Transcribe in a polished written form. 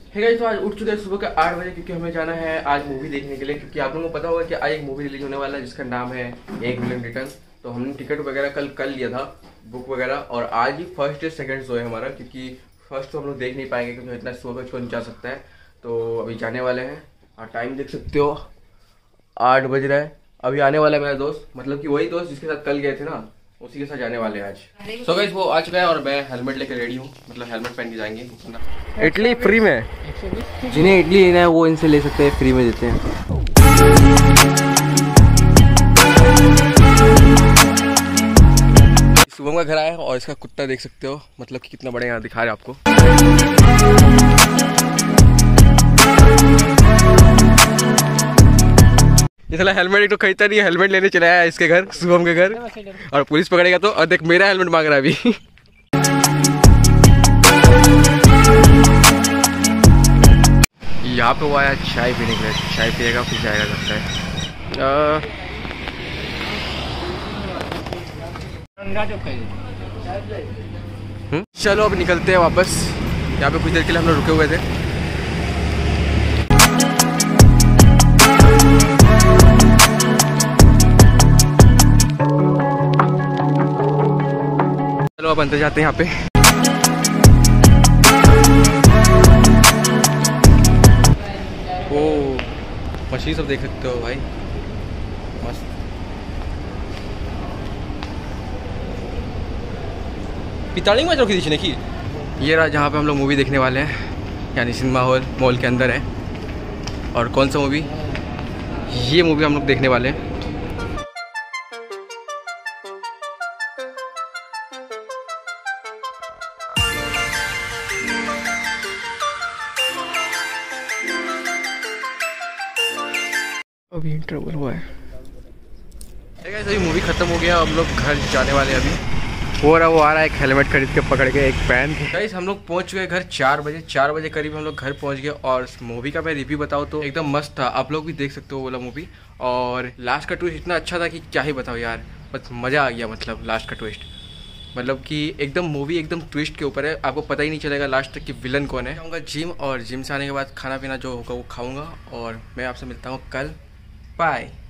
है गाइस, तो आज उठ चुके हैं सुबह के 8 बजे क्योंकि हमें जाना है आज मूवी देखने के लिए। क्योंकि आप लोगों को पता होगा कि आज एक मूवी रिलीज होने वाला है जिसका नाम है एक विलन रिटर्न। तो हमने टिकट वगैरह कल कर लिया था, बुक वगैरह, और आज ही फर्स्ट या सेकंड शो है हमारा। क्योंकि फर्स्ट तो हम लोग देख नहीं पाएंगे क्योंकि इतना सुबह का शो नहीं जा सकता है। तो अभी जाने वाले हैं और टाइम देख सकते हो 8 बज रहा है। अभी आने वाला है मेरा दोस्त, मतलब कि वही दोस्त जिसके साथ कल गए थे ना, उसी के साथ जाने वाले हैं आज। सो गाइस वो आ चुका है और मैं हेलमेट लेकर रेडी हूँ, मतलब हेलमेट पहन के जाएंगे। इडली फ्री में, जिन्हें इडली लेना है वो इनसे ले सकते हैं, फ्री में देते हैं। शुभम का घर आया है और इसका कुत्ता देख सकते हो, मतलब कि कितना बड़ा यहाँ दिखा रहे हैं आपको। ये साला हेलमेट एक तो खरीदता नहीं है, हेलमेट लेने चला है इसके घर, शुभम के घर, और पुलिस पकड़ेगा तो। और देख मेरा हेलमेट मांग रहा है अभी। यहाँ पे वो आया चाय पीने के लिए, चाय पिएगा फिर जाएगा लगता है। चलो अब निकलते हैं वापस। यहाँ पे कुछ देर के लिए हम लोग रुके हुए थे। चलो अब अंदर जाते हैं। यहाँ पे ओ मछली सब देख सकते हो भाई, मस्त। पिताड़ी में रखी थी की। ये रहा जहाँ पे हम लोग मूवी देखने वाले हैं, यानी सिनेमा हॉल मॉल के अंदर है। और कौन सा मूवी? ये मूवी हम लोग देखने वाले हैं। अभी इंटरवल हुआ है। अभी मूवी खत्म हो गया, हम लोग घर जाने वाले हैं अभी। वो आ रहा है एक हेलमेट खरीद के पकड़ के, एक पैन। गाइस हम लोग पहुंच चुके हैं घर 4 बजे करीब हम लोग घर पहुंच गए। और मूवी का मैं रिव्यू बताऊं तो एकदम मस्त था, आप लोग भी देख सकते हो वो वाला मूवी। और लास्ट का ट्विस्ट इतना अच्छा था कि क्या ही बताओ यार, बस मज़ा आ गया। मतलब लास्ट का ट्विस्ट, मतलब कि एकदम मूवी एकदम ट्विस्ट के ऊपर है, आपको पता ही नहीं चलेगा लास्ट तक कि विलन कौन है। जाऊँगा जिम, और जिम से आने के बाद खाना पीना जो होगा वो खाऊँगा। और मैं आपसे मिलता हूँ कल, बाय।